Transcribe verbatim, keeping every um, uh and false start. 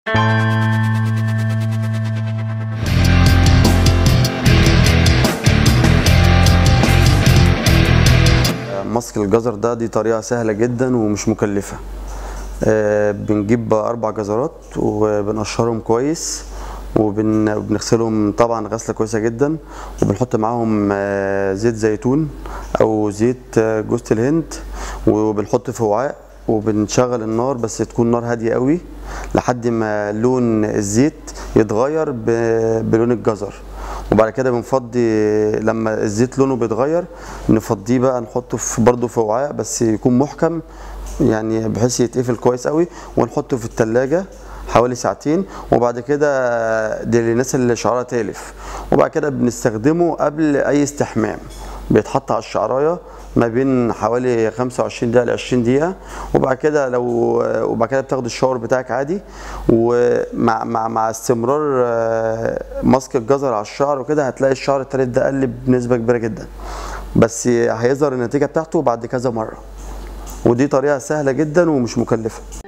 مسك الجزر ده دي طريقة سهلة جدا ومش مكلفة. آه بنجيب أربع جزرات وبنقشرهم كويس وبنغسلهم طبعا غسلة كويسة جدا، وبنحط معاهم آه زيت زيتون أو زيت آه جوز الهند، وبنحط في وعاء وبنشغل النار بس تكون نار هادية قوي لحد ما لون الزيت يتغير بلون الجزر. وبعد كده بنفضي لما الزيت لونه بيتغير نفضيه بقى، نحطه في برضه في وعاء بس يكون محكم يعني بحيث يتقفل كويس قوي، ونحطه في التلاجة حوالي ساعتين. وبعد كده دي للناس اللي شعرها تالف، وبعد كده بنستخدمه قبل اي استحمام. بيتحط على الشعرايه ما بين حوالي خمسة وعشرين دقيقة ل عشرين دقيقة، وبعد كده لو وبعد كده بتاخد الشاور بتاعك عادي. ومع مع مع استمرار مسك الجزر على الشعر وكده هتلاقي الشعر التالف ده قل بنسبة كبيرة جدا، بس هيظهر النتيجة بتاعته بعد كذا مرة. ودي طريقة سهلة جدا ومش مكلفة.